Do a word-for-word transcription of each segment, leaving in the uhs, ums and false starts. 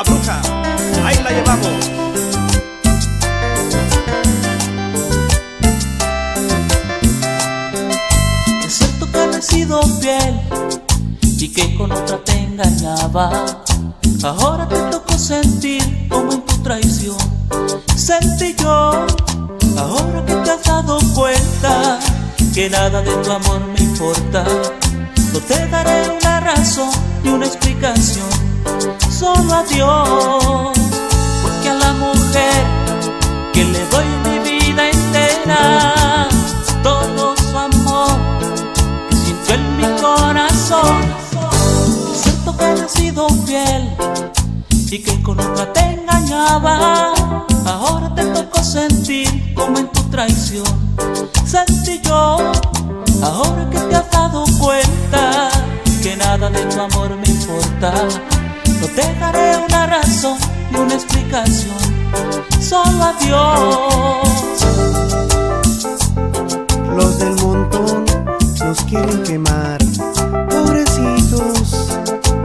La Bruja, ahí la llevamos. Es cierto que me he sido fiel y que con otra te engañaba. Ahora te tocó sentir como en tu traición sentí yo. Ahora que te has dado cuenta que nada de tu amor me importa, no te daré una razón ni una explicación, solo adiós. Porque a la mujer que le doy mi vida entera, todo su amor que siento en mi corazón. Es cierto que no he sido fiel y que con otra te engañaba. Ahora te tocó sentir como en tu traición sentí yo. Ahora que te has dado cuenta que nada de tu amor me importa, no te daré una razón ni una explicación, solo adiós. Los del montón nos quieren quemar, pobrecitos.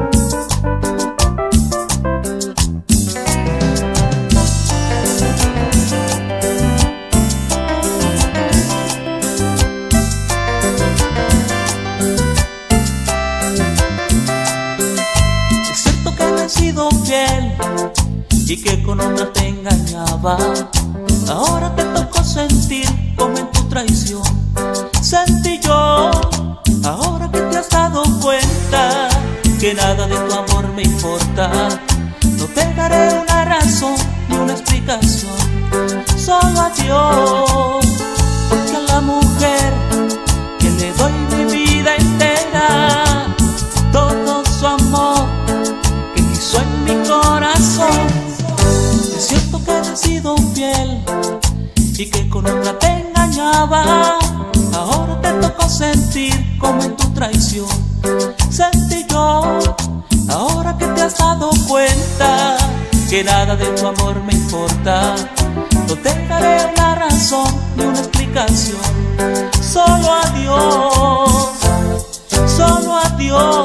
Fiel y que con otra te engañaba. Ahora te tocó sentir como en tu traición sentí yo. Ahora que te has dado cuenta que nada de tu amor me importa, no te daré una razón ni una explicación, solo adiós. Porque a la mujer que le doy mi vida entera, todo su amor en mi corazón. Es cierto que he sido fiel y que con otra te engañaba. Ahora te tocó sentir como en tu traición sentí yo. Ahora que te has dado cuenta que nada de tu amor me importa, no te daré una razón ni una explicación, solo adiós, solo adiós.